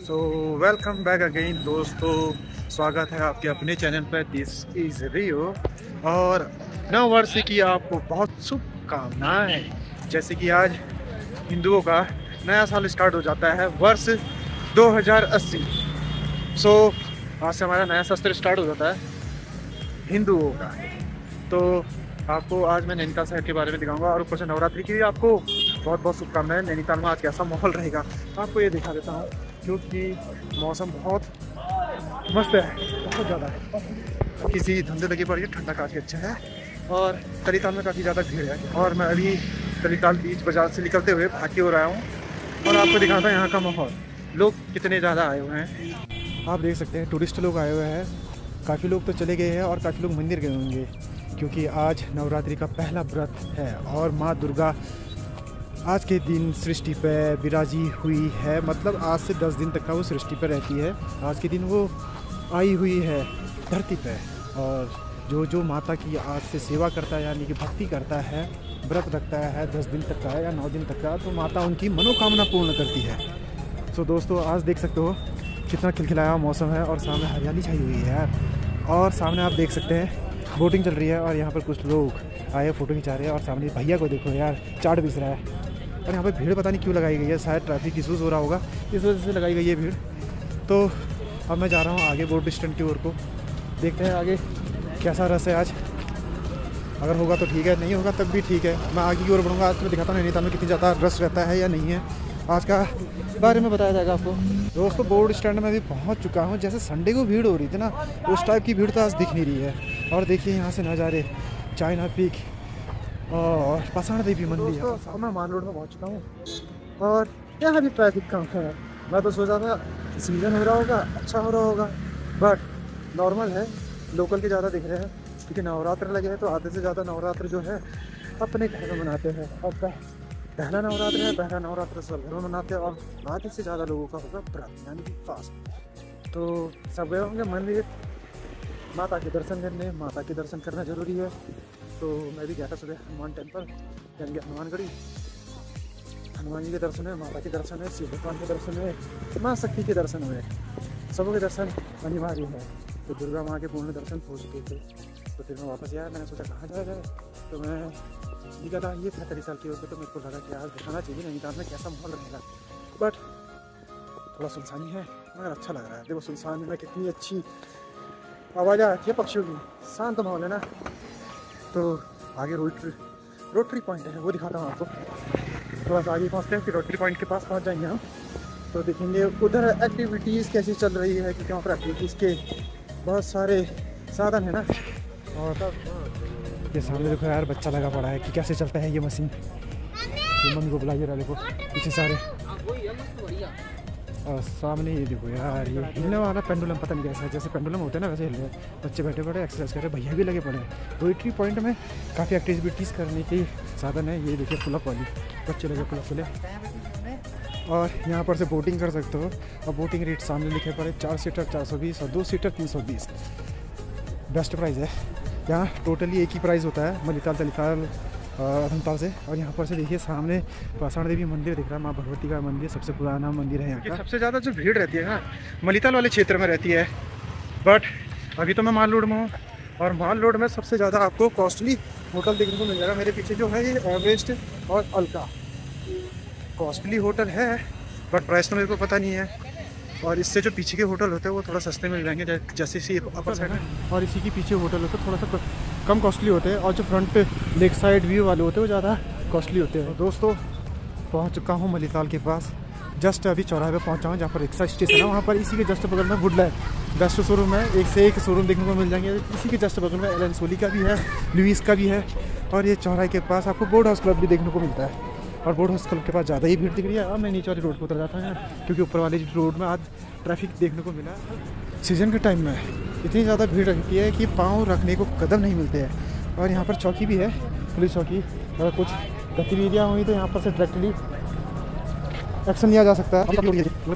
So welcome back again दोस्तों, स्वागत है आपके अपने चैनल पर दिस इज रियो। और नव वर्ष की आपको बहुत शुभकामनाएं। जैसे कि आज हिंदुओं का नया साल स्टार्ट हो जाता है, वर्ष 2080। सो आज से हमारा नया सत्र स्टार्ट हो जाता है हिंदुओं का। तो आपको आज मैं नैनीताल शहर के बारे में दिखाऊंगा और ऊपर से नवरात्रि की भी आपको बहुत बहुत शुभकामनाएं। नैनीताल में आज कैसा माहौल रहेगा आपको ये दिखा देता हूँ, क्योंकि मौसम बहुत मस्त है, बहुत ज़्यादा है। किसी धंधे लगी पड़ी है, ठंडा काफ़ी अच्छा है और तरीताल में काफ़ी ज़्यादा भीड़ है। और मैं अभी तरीताल बीच बाजार से निकलते हुए भाग के हो रहा हूँ और आपको दिखाता हूँ यहाँ का माहौल। लोग कितने ज़्यादा आए हुए हैं आप देख सकते हैं, टूरिस्ट लोग आए हुए हैं। काफ़ी लोग तो चले गए हैं और काफ़ी लोग मंदिर गए होंगे, क्योंकि आज नवरात्रि का पहला व्रत है और माँ दुर्गा आज के दिन सृष्टि पर विराजी हुई है। मतलब आज से 10 दिन तक का वो सृष्टि पर रहती है। आज के दिन वो आई हुई है धरती पे, और जो जो माता की आज से सेवा करता है, यानी कि भक्ति करता है, व्रत रखता है 10 दिन तक का या 9 दिन तक का, तो माता उनकी मनोकामना पूर्ण करती है। तो दोस्तों आज देख सकते हो कितना खिलखिलाया मौसम है और सामने हरियाली छाई हुई है यार। और सामने आप देख सकते हैं बोटिंग चल रही है और यहाँ पर कुछ लोग आए फ़ोटो खिंचा रहे हैं। और सामने भैया को देखो यार, चाट बिस रहा है। और यहाँ पे भीड़ पता नहीं क्यों लगाई गई है, शायद ट्रैफिक इशूज़ हो रहा होगा, इस वजह से लगाई गई है भीड़। तो अब मैं जा रहा हूँ आगे बोट स्टैंड की ओर को। देखते हैं आगे कैसा रस है आज। अगर होगा तो ठीक है, नहीं होगा तब भी ठीक है। मैं आगे की ओर बढ़ूँगा। आज मैं दिखाता हूँ नैनीताल में कितनी ज़्यादा रस रहता है या नहीं है, आज का बारे में बताया जाएगा आपको। दोस्तों बोर्ड स्टैंड में भी पहुंच चुका हूं। जैसे संडे को भीड़ हो रही थी ना, उस टाइप की भीड़ तो आज दिख नहीं रही है। और देखिए यहाँ से नज़ारे, चाइना पीक और पाषाण देवी मंदिर। दोस्तों मैं मान रोड में पहुंच चुका हूँ और यहाँ भी ट्रैफिक कम है। मैं तो सोचा था सीजन हो रहा होगा, अच्छा हो रहा होगा, बट नॉर्मल है। लोकल के ज़्यादा दिख रहे हैं क्योंकि नवरात्र लगे हैं, तो आधे से ज़्यादा नवरात्र जो है अपने घर में मनाते हैं। और पहला नवरात्र है, पहला नवरात्र सब घर में मनाते हैं और आधे से ज़्यादा लोगों का होगा व्रत, यानी कि फास्ट। तो सब गए होंगे मंदिर माता के दर्शन करने। माता के दर्शन करना ज़रूरी है। तो मैं भी गया था सुबह हनुमान टेम्पल, यानी कि हनुमानगढ़ी। हनुमान जी के दर्शन है, माता के दर्शन है, शिव भगवान के दर्शन है, माँ शक्ति के दर्शन हुए। सबों के दर्शन अनिवार्य है। तो दुर्गा माँ के पूर्ण दर्शन हो चुके थे। तो फिर मैं वापस आया, मैंने सोचा कहाँ जाया जाए, तो मैं निकला। ये 35 साल की होकर तो मेरे को लगा कि आज दिखाना चाहिए नैनीताल में कैसा माहौल रहेगा। बट थोड़ा सुनसानी है मगर अच्छा लग रहा है। देखो सुनसान में कितनी अच्छी आवाज़ आ रही है पक्षियों की, शांत माहौल है ना। तो आगे रोटरी पॉइंट है, वो दिखाता हूँ आपको। थोड़ा सा आगे पहुँचते हैं, फिर रोटरी पॉइंट के पास पहुँच जाएंगे हम। तो देखेंगे उधर एक्टिविटीज़ कैसी चल रही है, क्योंकि वहाँ पर एक्टिविटीज़ के बहुत सारे साधन है ना। और ये सामने देखो यार, बच्चा लगा पड़ा है कि कैसे चलता है ये मशीन। ये मम्मी को बुलाइए रहा, देखो पीछे सारे। और सामने ये देखो यार, ये हिलने वाला पेंडुलम, पता नहीं कैसा है, जैसे पेंडुलम होते हैं ना वैसे हिल रहे हैं। बच्चे बैठे बैठे एक्सरसाइज कर रहे हैं, भैया भी लगे पड़े हैं। रोटरी पॉइंट में काफ़ी एक्टिविटीज़ करने की साधन है। ये देखिए पुलअप वाली, बच्चे लगे पुलअप के लिए। और यहाँ पर से बोटिंग कर सकते हो। और बोटिंग रेट सामने लिखे पड़े, 4 सीटर 420 और 2 सीटर 320। बेस्ट प्राइस है यहाँ। टोटली एक ही प्राइस होता है मलीताल तलीताल धमताल से। और यहाँ पर से देखिए सामने पाषाण देवी मंदिर दिख रहा है, माँ भगवती का मंदिर, सबसे पुराना मंदिर है यहाँ का। सबसे ज़्यादा जो भीड़ रहती है ना मलीताल वाले क्षेत्र में रहती है। बट अभी तो मैं माल रोड में हूँ और माल रोड में सबसे ज़्यादा आपको कॉस्टली होटल देखने को मिल जाएगा। मेरे पीछे जो है ये एवरेस्ट और अल्का कॉस्टली होटल है, बट प्राइस तो मेरे को पता नहीं है। और इससे जो पीछे के होटल होते हैं वो थोड़ा सस्ते मिल जाएंगे, जैसे सी अपर साइड में। और इसी के पीछे होटल होते हैं थोड़ा सा कम कॉस्टली होते हैं। और जो फ्रंट लेक साइड व्यू वाले होते हैं वो ज़्यादा कॉस्टली होते हैं। दोस्तों पहुंच चुका हूं मलीताल के पास। जस्ट अभी चौराहे पे पहुंचा हूं, जहां पर रिक्शा स्टेशन है। वहां पर इसी के जस्ट बगल में वुडलैंड बेस्ट शोरूम है। एक से एक शोरूम देखने को मिल जाएंगे। इसी के जस्ट बगल में एलन सोली का भी है, लुइस का भी है। और ये चौराहे के पास आपको बोर्ड हाउस क्लब भी देखने को मिलता है। और बोर्ड हाउस क्लब के पास ज़्यादा ही भीड़ दिख रही है। अब मैं नीचे वाली रोड पर उतर जाता हूँ, क्योंकि ऊपर वाली रोड में आज ट्रैफिक देखने को मिला। सीज़न के टाइम में इतनी ज़्यादा भीड़ रहती है कि पाँव रखने को कदम नहीं मिलते हैं। और यहाँ पर चौकी भी है, पुलिस चौकी। अगर कुछ गतिविधियाँ हुई तो यहाँ पर से डायरेक्टली एक्शन लिया जा सकता है।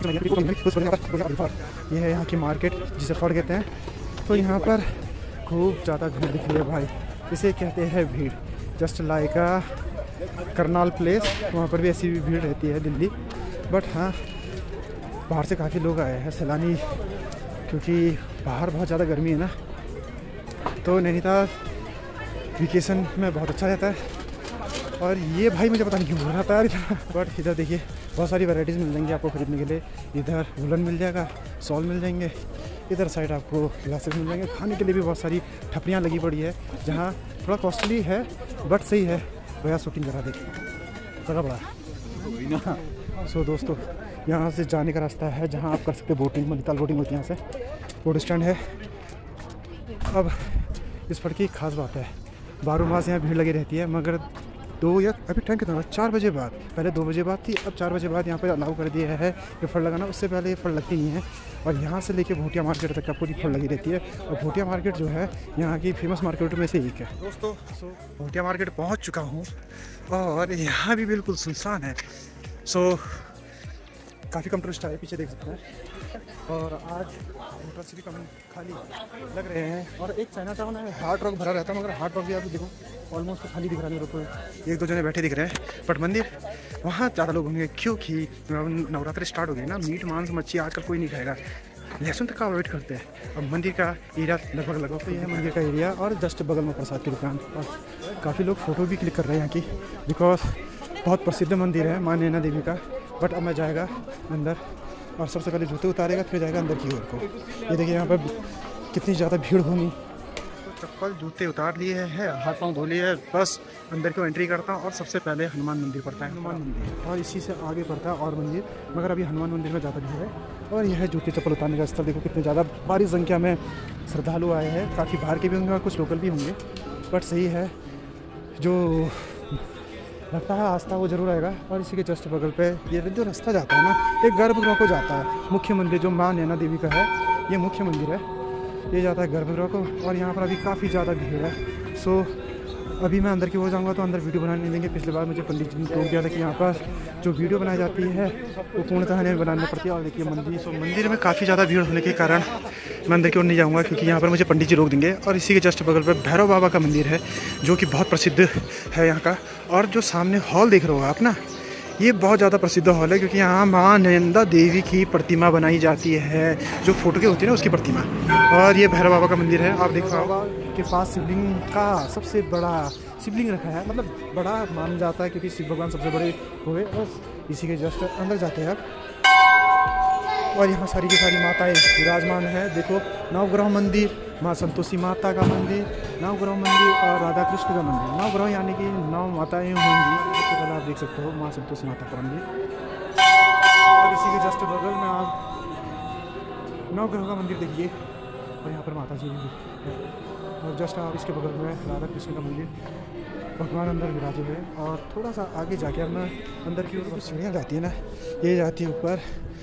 ये है यहाँ की मार्केट, जिसे फड़ कहते हैं। तो यहाँ पर खूब ज़्यादा भीड़ दिख रही है भाई, इसे कहते हैं भीड़। जस्ट लाइक करनाल प्लेस, वहाँ पर भी ऐसी भी भीड़ रहती है दिल्ली। बट हाँ बाहर से काफ़ी लोग आए हैं सैलानी, क्योंकि बाहर बहुत ज़्यादा गर्मी है ना, तो नैनीताल वेकेशन में बहुत अच्छा रहता है। और ये भाई मुझे पता नहीं क्यों बोल रहा था यार इतना, बट इधर देखिए बहुत सारी वैराइटीज़ मिल जाएंगी आपको खरीदने के लिए। इधर वुलन मिल जाएगा, शॉल मिल जाएंगे, इधर साइड आपको ग्लासेस मिल जाएंगे। खाने के लिए भी बहुत सारी ठपरियाँ लगी पड़ी है, जहाँ थोड़ा कॉस्टली है बट सही है। भैया शूटिंग करा देखिए जगह बड़ा। सो दोस्तों, यहाँ से जाने का रास्ता है जहाँ आप कर सकते हैं बोटिंग। नैनीताल बोटिंग होती है, यहाँ से बोट स्टैंड है। अब इस पर की एक खास बात है, 12 मास यहाँ भीड़ लगी रहती है, मगर 2 या अभी टाइम कितना 4 बजे बाद, पहले 2 बजे बाद थी, अब 4 बजे बाद यहाँ पर अलाउ कर दिया है ये फल लगाना। उससे पहले ये फल लगती नहीं है। और यहाँ से लेके भोटिया मार्केट तक आपको फल लगी रहती है। और भोटिया मार्केट जो है यहाँ की फेमस मार्केट में से एक है दोस्तों। भोटिया मार्केट पहुँच चुका हूँ और यहाँ भी बिल्कुल सुनसान है। काफ़ी कम टूरिस्ट आए, पीछे देख सकते हैं। और आज होटल्स भी कम खाली लग रहे हैं। और एक चाइना टाउन है, हार्ड रॉक भरा रहता है, मगर हार्ड रॉक भी आप देखो ऑलमोस्ट खाली दिख रहा है मेरे को। 1-2 जने बैठे दिख रहे हैं, बट मंदिर वहाँ ज़्यादा लोग होंगे, क्योंकि नवरात्रि स्टार्ट हो गई ना। मीट मांस मच्छी आजकल कोई नहीं खाएगा, लहसुन तक का अवॉइड करते हैं। अब मंदिर का एरिया लगभग तो ये है मंदिर का एरिया, और जस्ट बगल में प्रसाद की दुकान। और काफ़ी लोग फ़ोटो भी क्लिक कर रहे हैं यहाँ की, बिकॉज बहुत प्रसिद्ध मंदिर है माँ नैना देवी का। बट अब मैं जाएगा अंदर और सबसे पहले जूते उतारेगा, फिर जाएगा अंदर की ओर को। ये देखिए यहाँ पर कितनी ज़्यादा भीड़ होनी। तो चप्पल जूते उतार लिए हैं, हाथ पाँव धो लिए हैं, बस अंदर को एंट्री करता हूँ। और सबसे पहले हनुमान मंदिर पड़ता है, हनुमान मंदिर, और इसी से आगे पड़ता है और मंदिर, मगर अभी हनुमान मंदिर में ज़्यादा भीड़ है। और यह है जूते चप्पल उतारने का स्थल। देखो कितने ज़्यादा भारी संख्या में श्रद्धालु आए हैं, काफ़ी बाहर के भी होंगे और कुछ लोकल भी होंगे। बट सही है, जो लगता है आस्था वो जरूर आएगा। और इसी के जस्ट बगल पे ये जो रास्ता जाता है ना, एक गर्भगृह को जाता है। मुख्य मंदिर जो माँ नैना देवी का है, ये मुख्य मंदिर है, ये जाता है गर्भगृह को। और यहाँ पर अभी काफ़ी ज़्यादा भीड़ है। सो अभी मैं अंदर की ओर जाऊँगा तो अंदर वीडियो बनाने नहीं देंगे। पिछले बार मुझे पंडित जी ने टोक दिया था कि यहाँ पर जो वीडियो बनाई जाती है वो पूर्णतः नहीं बनानी पड़ती है। और देखिए मंदिर में काफ़ी ज़्यादा भीड़ होने के कारण मैं अंदर की ओर नहीं जाऊँगा, क्योंकि यहाँ पर मुझे पंडित जी रोक देंगे। और इसी के जस्ट बगल पर भैरव बाबा का मंदिर है, जो कि बहुत प्रसिद्ध है यहाँ का। और जो सामने हॉल देख रहे हो आप ना, ये बहुत ज़्यादा प्रसिद्ध हॉल है, क्योंकि यहाँ माँ नैना देवी की प्रतिमा बनाई जाती है, जो फोटो के होती है ना उसकी प्रतिमा। और ये भैरव बाबा का मंदिर है। आप देख बाबा के पास शिवलिंग का सबसे बड़ा शिवलिंग रखा है, मतलब बड़ा मान जाता है, क्योंकि शिव भगवान सबसे बड़े हुए। और इसी के जस्ट अंदर जाते हैं आप। और यहाँ सारी की सारी माताएं विराजमान है। देखो, नवग्रह मंदिर, माँ संतोषी माता का मंदिर, नवग्रह मंदिर और राधा कृष्ण का मंदिर। नवग्रह यानी कि 9 माताएं होंगी। सबसे पहले आप देख सकते हो माँ संतोषी माता का मंदिर। और इसी के जस्ट बगल में आप नवग्रह का मंदिर देखिए, और यहाँ पर माता जी भी है। और जस्ट आप इसके बगल में राधा कृष्ण का मंदिर, भगवान अंदर विराजे हुए। और थोड़ा सा आगे जाके अब मैं अंदर की ओर सीढ़ियाँ जाती है ना, ये जाती है ऊपर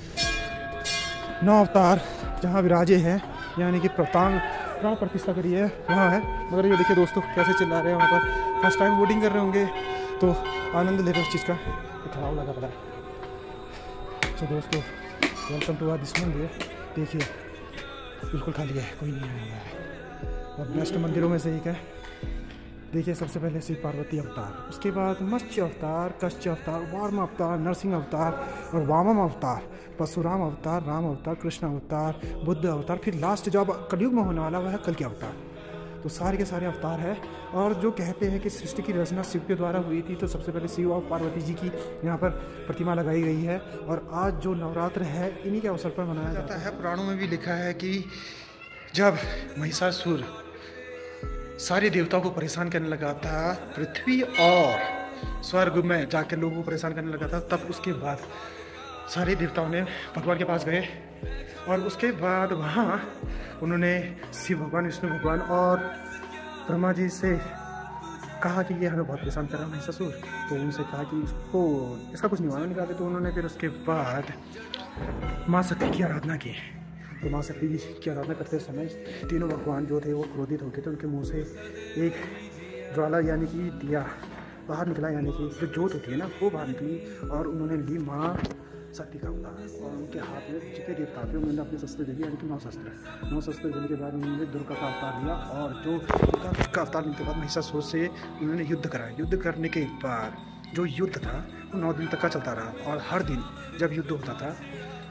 9 अवतार जहाँ विराजे हैं, यानी कि प्राण प्रतिष्ठा करी है वहाँ है। मगर ये देखिए दोस्तों कैसे चिल्ला रहे हैं वहाँ पर। फर्स्ट टाइम वोटिंग कर रहे होंगे तो आनंद ले रहे हो उस चीज़ का, ठहराव लगा पड़ा है। तो दोस्तों, वेलकम टू आवर दिस मंदिर। देखिए बिल्कुल खाली है, कोई नहीं आया है। और बेस्ट मंदिरों में से एक है। देखिए सबसे पहले शिव पार्वती अवतार, उसके बाद मत्स्य अवतार, कश्य अवतार, वार्म अवतार, नरसिंह अवतार और वामन अवतार, परशुराम अवतार, राम अवतार, कृष्ण अवतार, बुद्ध अवतार, फिर लास्ट जो अब कलयुग में होने वाला वह है कल के अवतार। तो सारे के सारे अवतार है। और जो कहते हैं कि सृष्टि की रचना शिव के द्वारा हुई थी, तो सबसे पहले शिव और पार्वती जी की यहाँ पर प्रतिमा लगाई गई है। और आज जो नवरात्र है इन्हीं के अवसर पर मनाया जाता है। पुराणों में भी लिखा है कि जब महिषासुर सारे देवताओं को परेशान करने लगा था, पृथ्वी और स्वर्ग में जाकर लोगों को परेशान करने लगा था, तब उसके बाद सारे देवताओं ने भगवान के पास गए। और उसके बाद वहाँ उन्होंने शिव भगवान, विष्णु भगवान और ब्रह्मा जी से कहा कि ये हमें बहुत परेशान कर रहा है महिषासुर। तो उनसे कहा कि इसका कुछ निवारण निकाले। तो उन्होंने फिर उसके बाद माँ शक्ति की आराधना की। तो माँ शक्ति की आराधना करते समय तीनों भगवान जो थे वो क्रोधित हो गए थे। उनके मुंह से एक ज्वाला यानी कि दिया बाहर निकला, यानी कि जो ज्योत होती है ना वो बाहर निकली। और उन्होंने ली माँ शक्ति का अवतार, और उनके हाथ में जितने देवता थे उन्होंने अपने शस्त्र दे दिए, यानी कि 9 शस्त्र देने के बाद उन्होंने दुर्गा का अवतार लिया। और जो दुर्गा का अवतार लेने के बाद महिषासुर से उन्होंने युद्ध कराया। युद्ध करने के बाद जो युद्ध था वो 9 दिन तक का चलता रहा। और हर दिन जब युद्ध होता था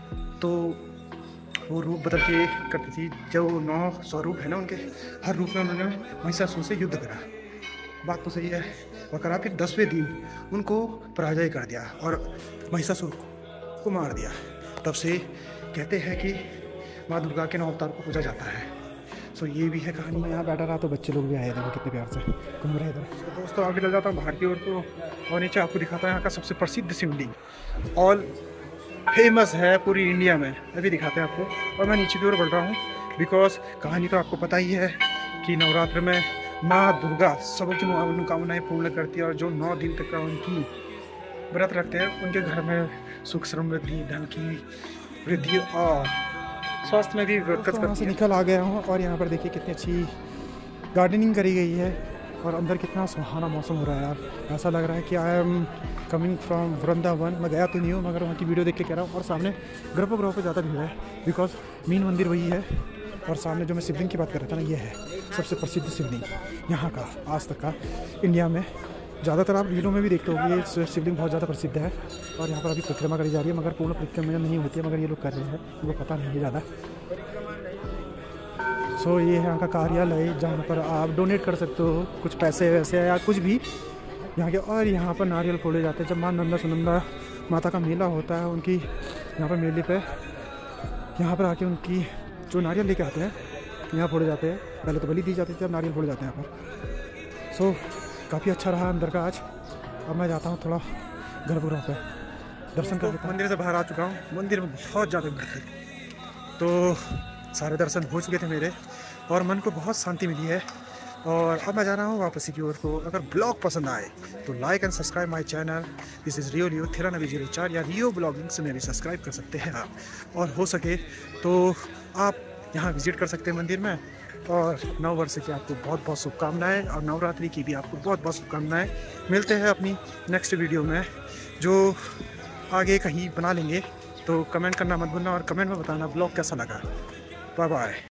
तो वो रूप बदल के करती थी। जो 9 स्वरूप है ना उनके, हर रूप में उन्होंने महिषासुर से युद्ध करा। बात तो सही है। और करा फिर 10वें दिन उनको पराजय कर दिया और महिषासुर को मार दिया। तब से कहते हैं कि माँ दुर्गा के 9 अवतार को पूजा जाता है। सो ये भी है कहानी। मैं यहाँ बैठा रहा तो बच्चे लोग भी आए, देखो कितने प्यार से घूम रहे इधर। तो दोस्तों आगे चल जाता हूँ बाहर की ओर तो, और नीचे आपको दिखाता है यहाँ का सबसे प्रसिद्ध शिवलिंग। ऑल फेमस है पूरी इंडिया में, अभी दिखाते हैं आपको। और मैं नीचे की ओर बढ़ रहा हूँ बिकॉज कहानी तो आपको पता ही है कि नवरात्र में माँ दुर्गा सबकी मनोकामनाएं पूर्ण करती है। और जो 9 दिन तक का उनकी व्रत रखते हैं उनके घर में सुख समृद्धि, धन की वृद्धि और स्वास्थ्य में भी बरकत करती है। निकल आ गया हूँ और यहाँ पर देखिए कितनी अच्छी गार्डनिंग करी गई है और अंदर कितना सुहाना मौसम हो रहा है यार। ऐसा लग रहा है कि I am coming from Vrindavan. मैं गया तो नहीं हूँ मगर वहाँ की वीडियो देख के कह रहा हूँ। और सामने गर्भगृह पे ज़्यादा भीड़ है बिकॉज मेन मंदिर वही है। और सामने जो मैं शिवलिंग की बात कर रहा था ना, ये है सबसे प्रसिद्ध शिवलिंग यहाँ का आज तक का इंडिया में। ज़्यादातर आप रीलों में भी देखते होंगे ये शिवलिंग बहुत ज़्यादा प्रसिद्ध है। और यहाँ पर अभी परिक्रमा करी जा रही है मगर पूर्ण परिक्रमा नहीं होती है, मगर ये लोग कर रहे हैं, उनको पता नहीं है ज़्यादा। सो ये है यहाँ का कार्यालय जहाँ पर आप डोनेट कर सकते हो कुछ पैसे वैसे या कुछ भी यहाँ के। और यहाँ पर नारियल फोड़े जाते हैं जब माँ नंदा सुनंदा माता का मेला होता है। उनकी यहाँ पर मेले पे यहाँ पर आके उनकी जो नारियल लेके आते हैं यहाँ फोड़े जाते हैं। पहले तो बलि दी जाती थी, अब नारियल फोड़े जाते हैं यहाँ पर। सो काफ़ी अच्छा रहा अंदर का आज। अब मैं जाता हूँ थोड़ा गर्भगृह पे दर्शन कर लेता हूँ। मंदिर से बाहर आ चुका हूँ। मंदिर में बहुत ज़्यादा भीड़ थी तो सारे दर्शन हो चुके थे मेरे और मन को बहुत शांति मिली है। और अब मैं जा रहा हूँ वापसी की ओर। तो अगर ब्लॉग पसंद आए तो like and subscribe my channel. This is Rio Leo 9304 या रियो ब्लॉगिंग से मेरे सब्सक्राइब कर सकते हैं आप। और हो सके तो आप यहाँ विजिट कर सकते हैं मंदिर में। और नव वर्ष की आपको बहुत बहुत शुभकामनाएं और नवरात्रि की भी आपको बहुत बहुत शुभकामनाएं। मिलते हैं अपनी नेक्स्ट वीडियो में जो आगे कहीं बना लेंगे। तो कमेंट करना मत भूलना और कमेंट में बताना ब्लॉग कैसा लगा। Bye bye.